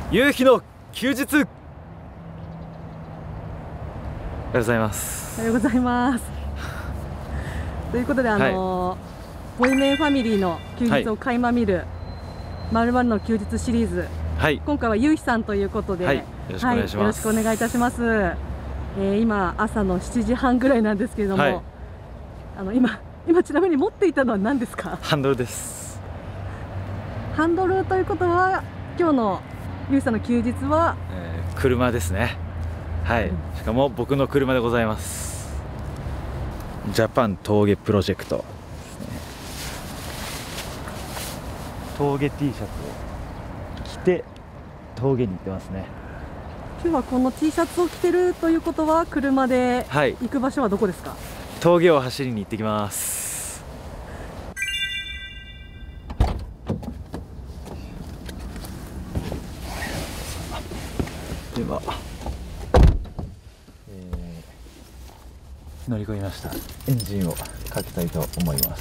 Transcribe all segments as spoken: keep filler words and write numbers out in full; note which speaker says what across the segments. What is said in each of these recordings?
Speaker 1: 夕日の休日。おはようございます。
Speaker 2: おはようございます。ということで、あのー、ボイメンファミリーの休日を垣間見るまるまるの休日シリーズ、はい、今回は夕日さんということで、はい、よ
Speaker 1: ろしくお願いします。
Speaker 2: よろしくお願いいたします。えー、今朝のしちじはんぐらいなんですけれども、はい、あの今今ちなみに持っていたのは何ですか？
Speaker 1: ハンドルです。
Speaker 2: ハンドルということは今日の夕日さんの休日は、
Speaker 1: えー、車ですね。はい、うん、しかも僕の車でございます。ジャパン峠プロジェクトですね。峠 T シャツを着て峠に行ってますね。
Speaker 2: 今日はこの T シャツを着てるということは車で行く場所はどこですか？はい、
Speaker 1: 峠を走りに行ってきます。では、えー、乗り込みました。エンジンをかけたいと思います。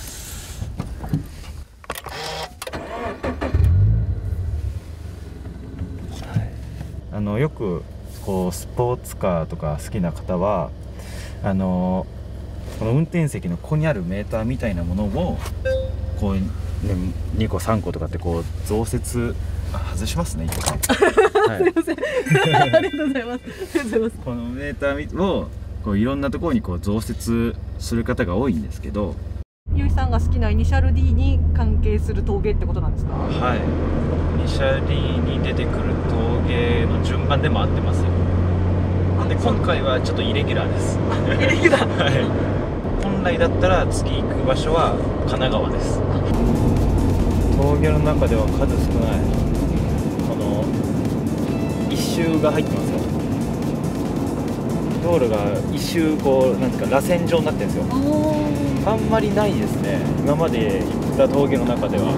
Speaker 1: はい、あのよくこうスポーツカーとか好きな方はあのこの運転席のここにあるメーターみたいなものをこう、ね、にこさんことかってこう増設外しますね。一個
Speaker 2: はい、すいませんありがとうございます。ありがとうございます。
Speaker 1: このメーターをこういろんなところにこう増設する方が多いんですけど、
Speaker 2: ゆいさんが好きなイニシャル D に関係する峠ってことなんですか？
Speaker 1: はい、イニシャル D に出てくる峠の順番でも合ってますよ。で今回はちょっとイレギュラーです。
Speaker 2: イレギュラー
Speaker 1: はい、本来だったら次行く場所は神奈川です。峠の中では数少ないこの一周が入ってますよ。道路が一周こうなんですか螺旋状になってるんですよ。あんまりないですね、今まで行った峠の中では。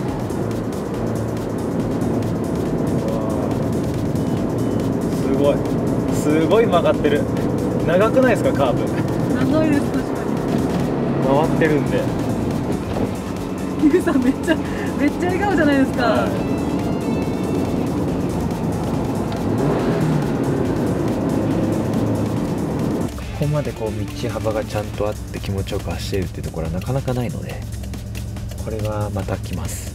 Speaker 1: すごいすごい曲がってる。長くないですか？カーブ
Speaker 2: 長いです。確かに
Speaker 1: 回ってるんで。
Speaker 2: ゆうさんめっちゃめっちゃ笑顔じゃないですか。はい、ここまでこう道幅がちゃんとあって気持ちよく走れるっていうところはなかなかないので、これはまた来ます。